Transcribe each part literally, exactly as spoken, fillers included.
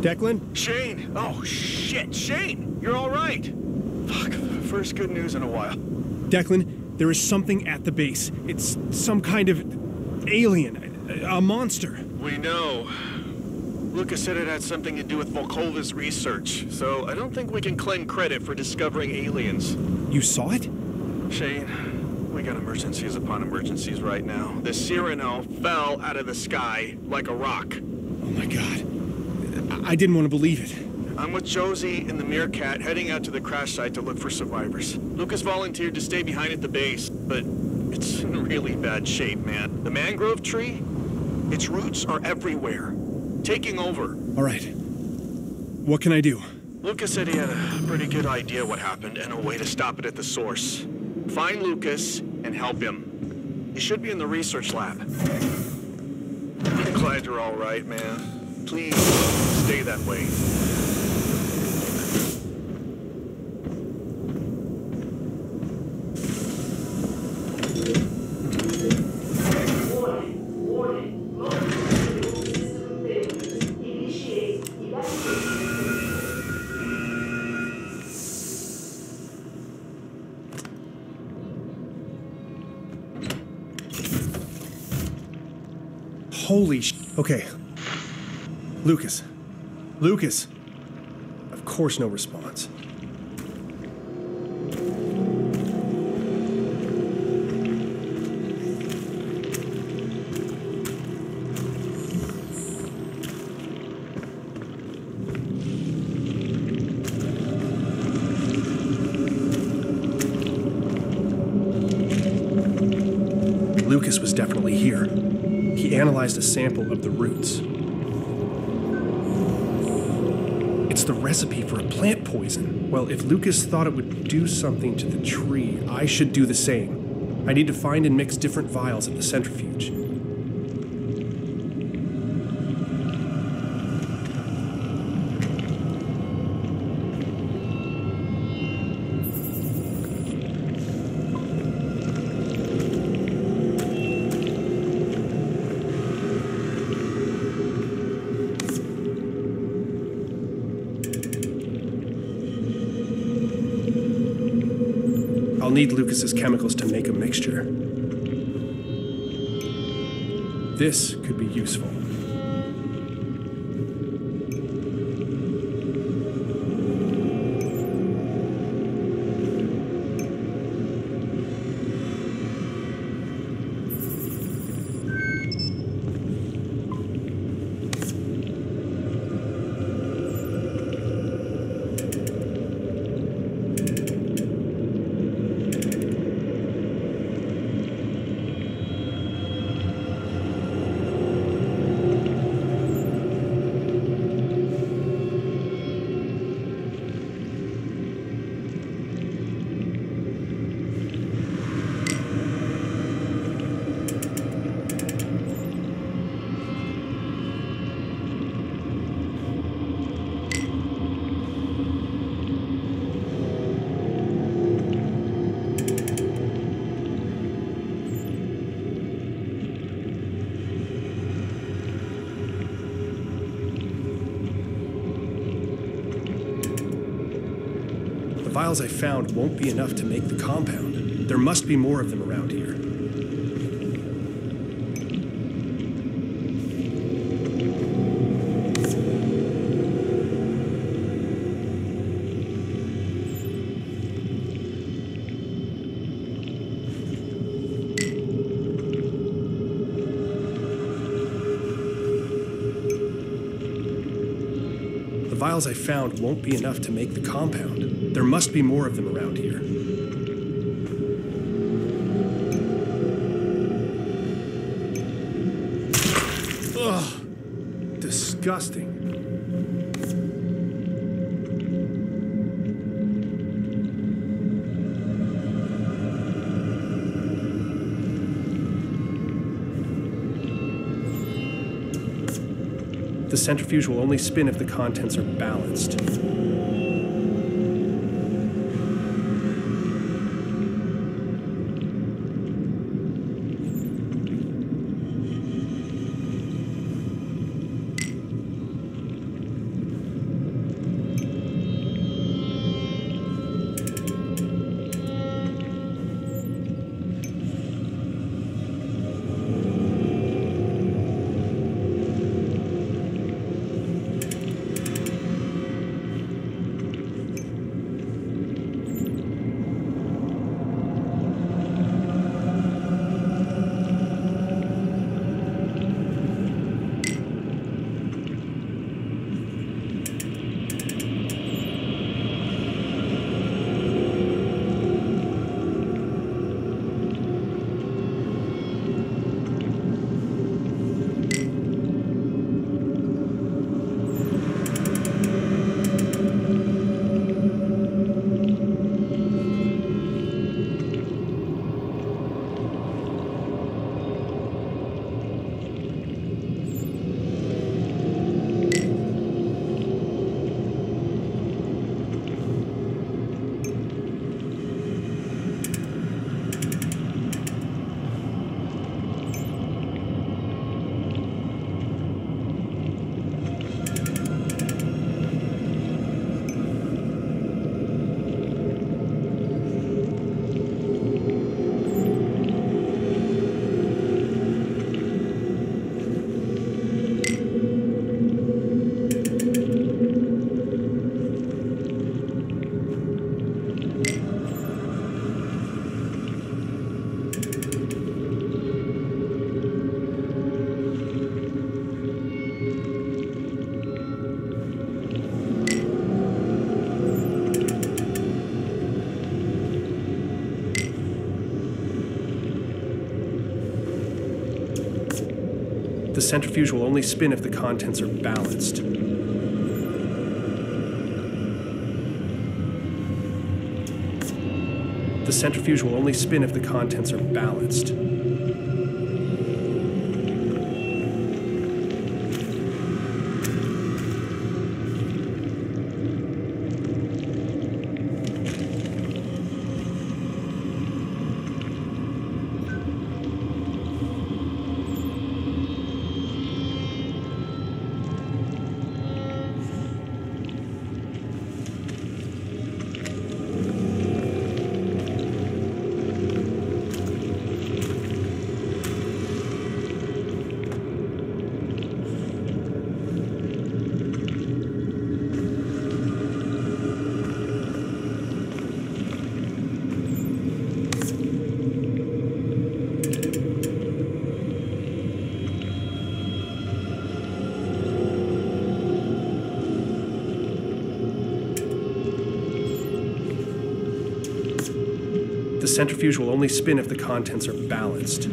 Declan? Shane! Oh, shit! Shane! You're all right! Fuck, first good news in a while. Declan, there is something at the base. It's some kind of alien, a, a monster. We know. Lucas said it had something to do with Volkova's research, so I don't think we can claim credit for discovering aliens. You saw it? Shane, we got emergencies upon emergencies right now. The Cyrano fell out of the sky like a rock. Oh my god. I, I didn't want to believe it. I'm with Josie and the Meerkat heading out to the crash site to look for survivors. Lucas volunteered to stay behind at the base, but it's in really bad shape, man. The mangrove tree, its roots are everywhere, taking over. All right. What can I do? Lucas said he had a pretty good idea what happened and a way to stop it at the source. Find Lucas and help him. He should be in the research lab. I'm glad you're all right, man. Please stay that way. Holy sh... Okay. Lucas. Lucas. Of course no response. Lucas was definitely here. He analyzed a sample of the roots. It's the recipe for a plant poison. Well, if Lucas thought it would do something to the tree, I should do the same. I need to find and mix different vials at the centrifuge. I'll need Lucas's chemicals to make a mixture. This could be useful. The vials I found won't be enough to make the compound. There must be more of them around here. The vials I found won't be enough to make the compound. There must be more of them around here. Ugh. Disgusting. The centrifuge will only spin if the contents are balanced. The centrifuge will only spin if the contents are balanced. The centrifuge will only spin if the contents are balanced. The centrifuge will only spin if the contents are balanced.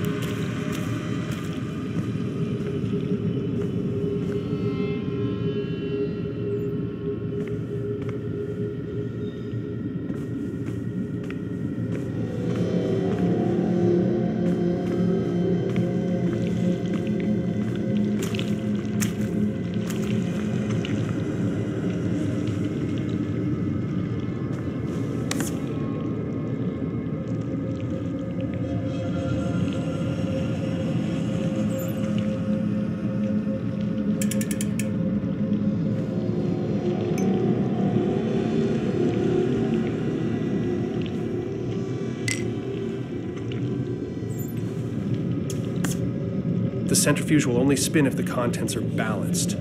The centrifuge will only spin if the contents are balanced.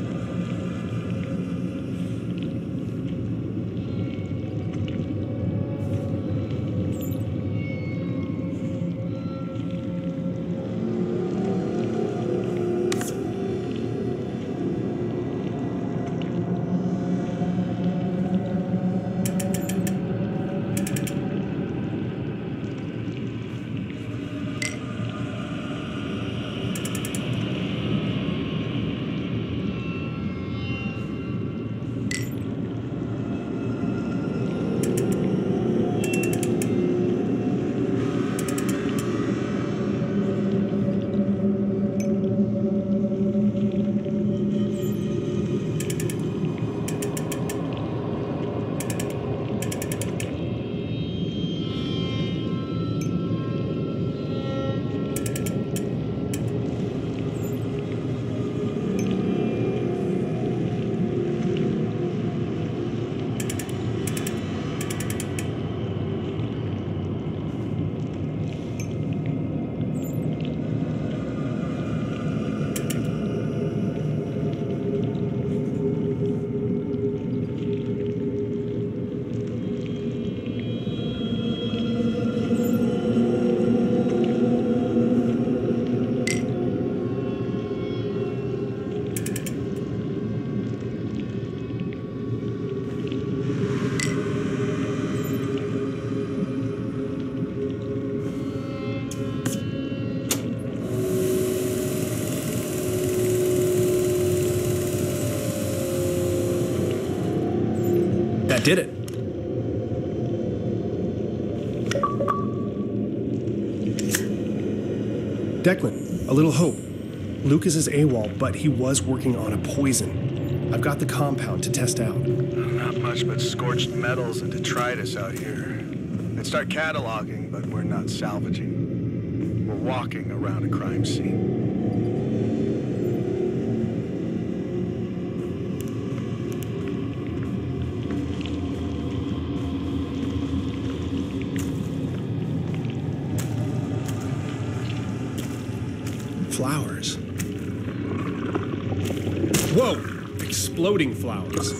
That did it. Declan, a little hope. Lucas is AWOL, but he was working on a poison. I've got the compound to test out. Not much but scorched metals and detritus out here. I'd start cataloging, but we're not salvaging. We're walking around a crime scene. Flowers. Whoa! Exploding flowers.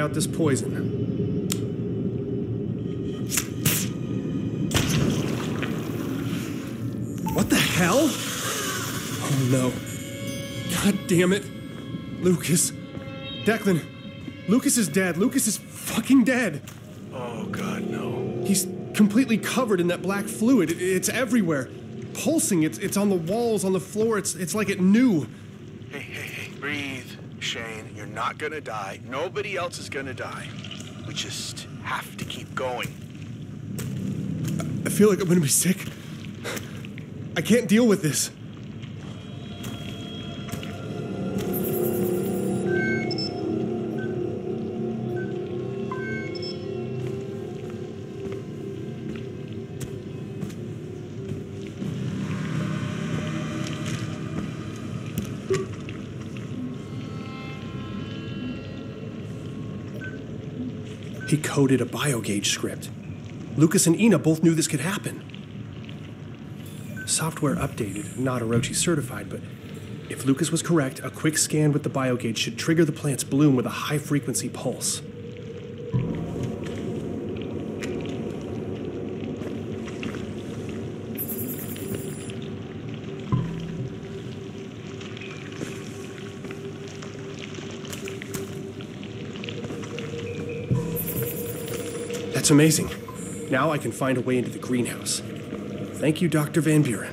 out this poison. What the hell? Oh no. God damn it. Lucas. Declan. Lucas is dead. Lucas is fucking dead. Oh God, no. He's completely covered in that black fluid. It, it's everywhere. Pulsing. It's it's on the walls, on the floor. It's it's like it knew. Hey, hey, hey, breathe, Shane. You're not gonna die. Nobody else is gonna die. We just have to keep going. I feel like I'm gonna be sick. I can't deal with this. He coded a biogauge script. Lucas and Ina both knew this could happen. Software updated, not Orochi certified, but if Lucas was correct, a quick scan with the biogauge should trigger the plant's bloom with a high-frequency pulse. That's amazing. Now I can find a way into the greenhouse. Thank you, Doctor Van Buren.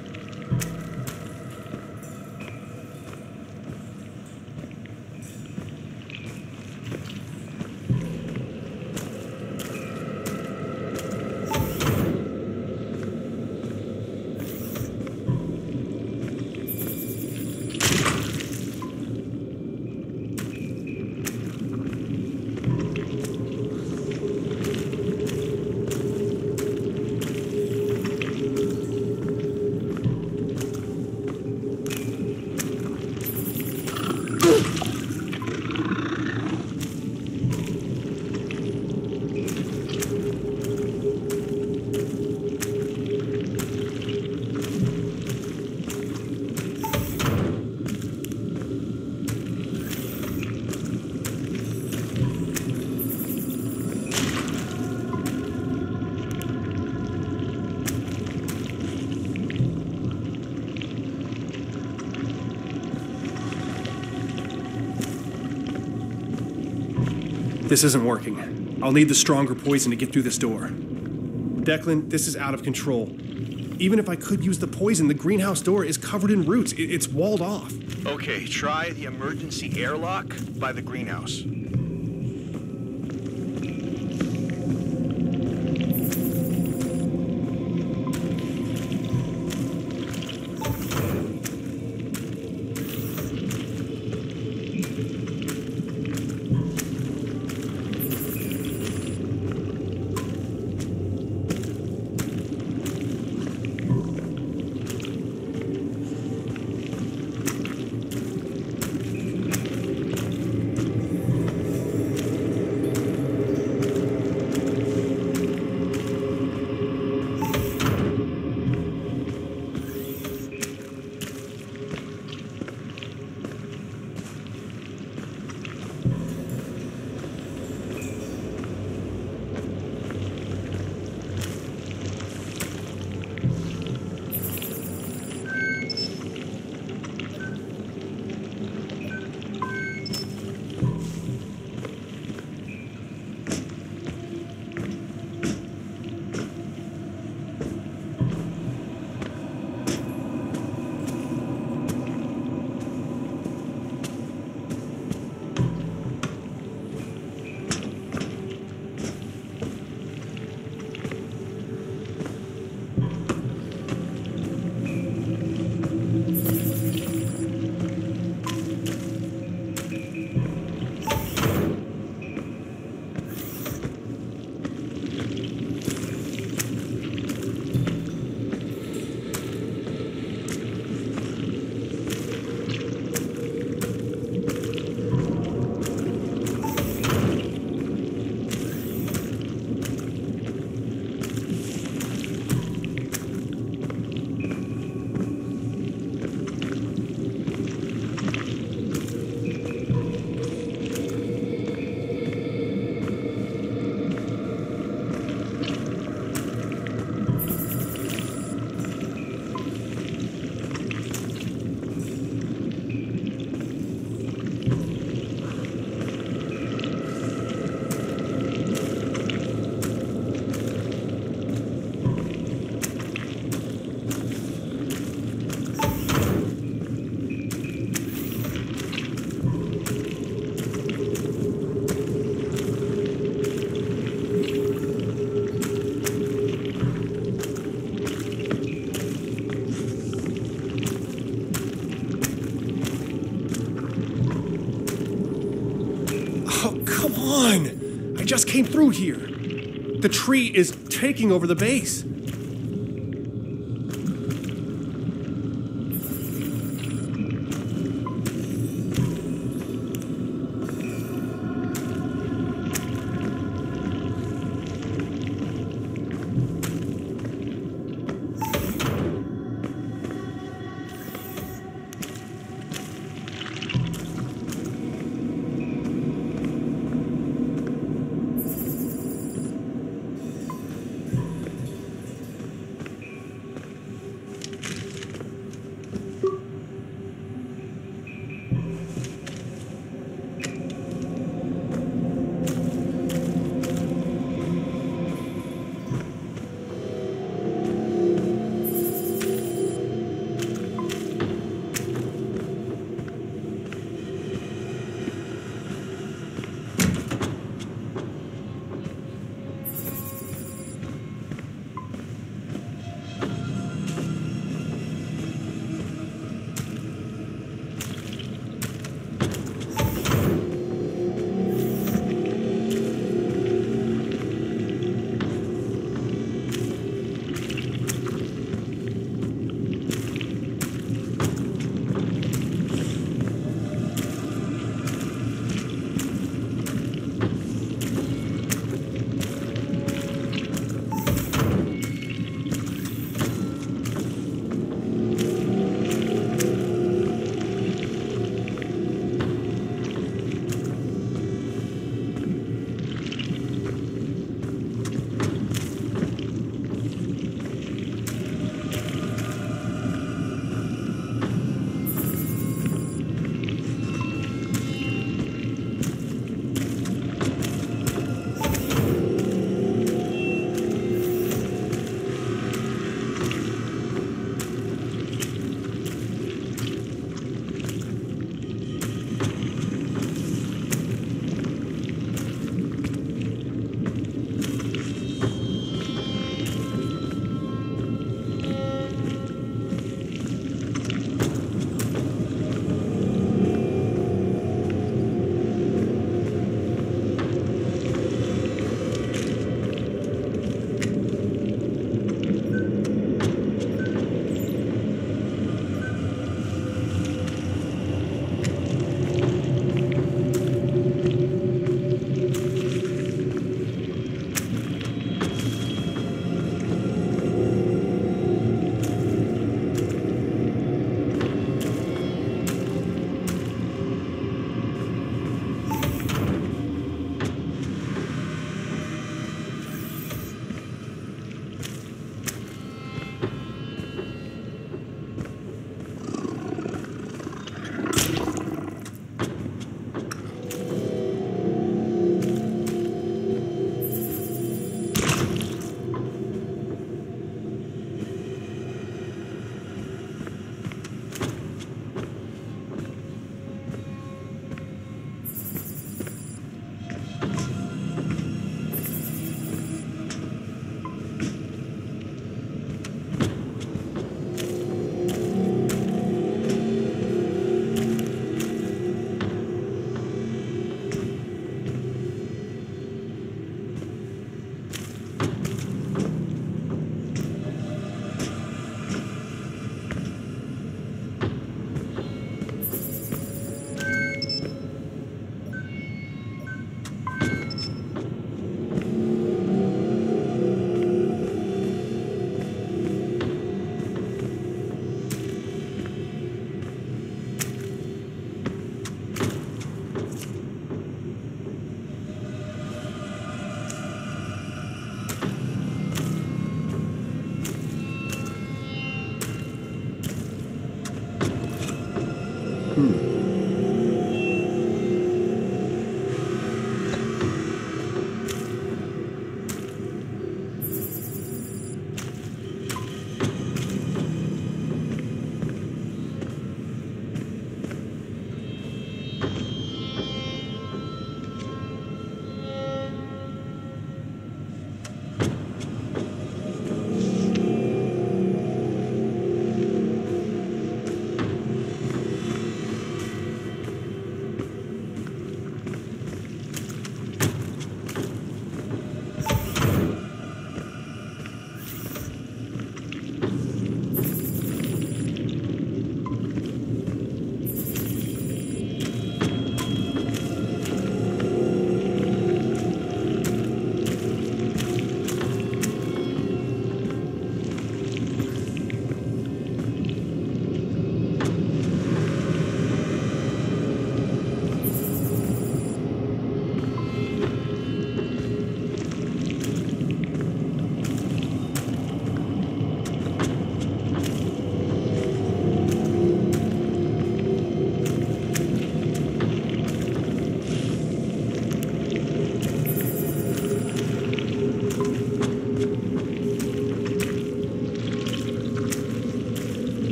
This isn't working. I'll need the stronger poison to get through this door. Declan, this is out of control. Even if I could use the poison, the greenhouse door is covered in roots. It's walled off. Okay, try the emergency airlock by the greenhouse. just came through here. The tree is taking over the base.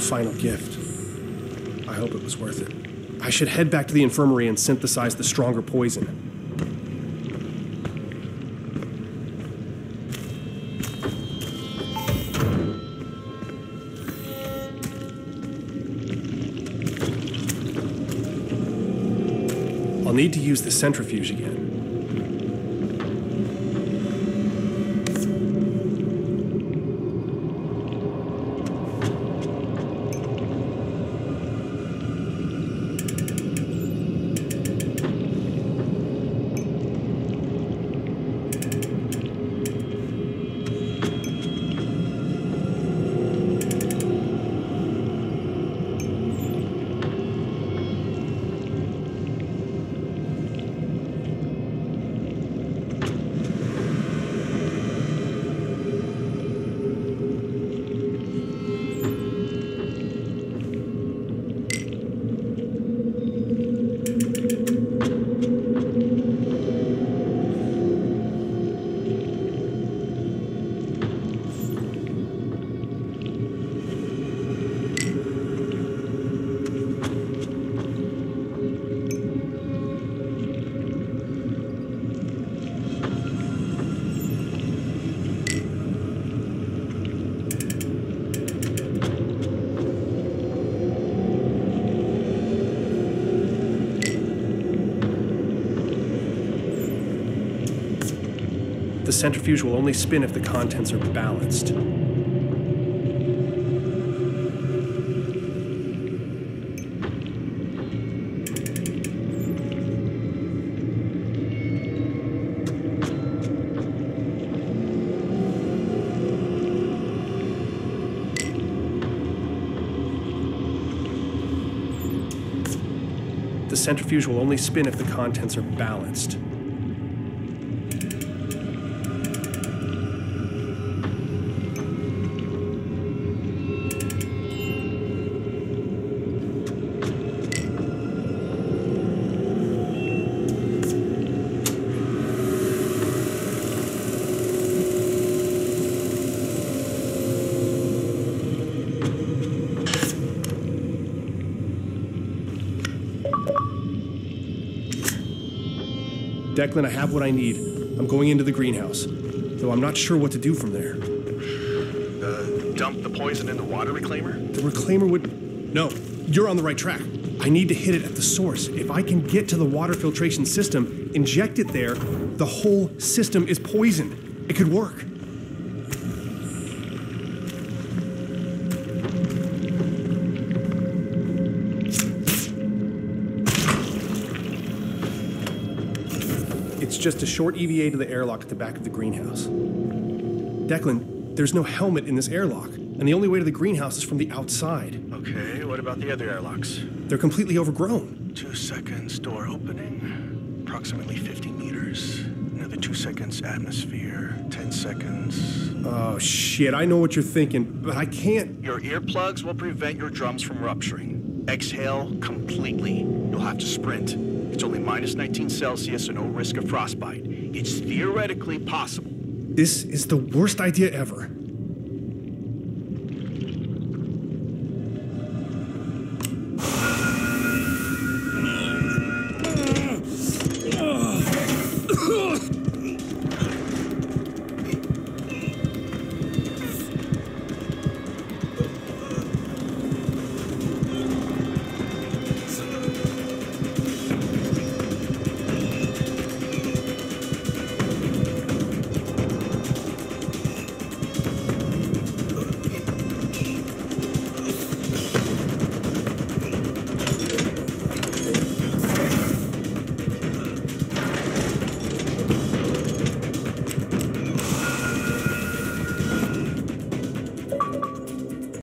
final gift. I hope it was worth it. I should head back to the infirmary and synthesize the stronger poison. I'll need to use the centrifuge again. The centrifuge will only spin if the contents are balanced. The centrifuge will only spin if the contents are balanced. Declan, I have what I need. I'm going into the greenhouse, though I'm not sure what to do from there. Uh, dump the poison in the water reclaimer? The reclaimer would... No, you're on the right track. I need to hit it at the source. If I can get to the water filtration system, inject it there, the whole system is poisoned. It could work. It's just a short E V A to the airlock at the back of the greenhouse. Declan, there's no helmet in this airlock, and the only way to the greenhouse is from the outside. Okay, what about the other airlocks? They're completely overgrown. Two seconds, door opening. Approximately fifty meters. Another two seconds, atmosphere. Ten seconds. Oh, shit, I know what you're thinking, but I can't... Your earplugs will prevent your drums from rupturing. Exhale completely. You'll have to sprint. It's only minus nineteen Celsius, so no risk of frostbite. It's theoretically possible. This is the worst idea ever.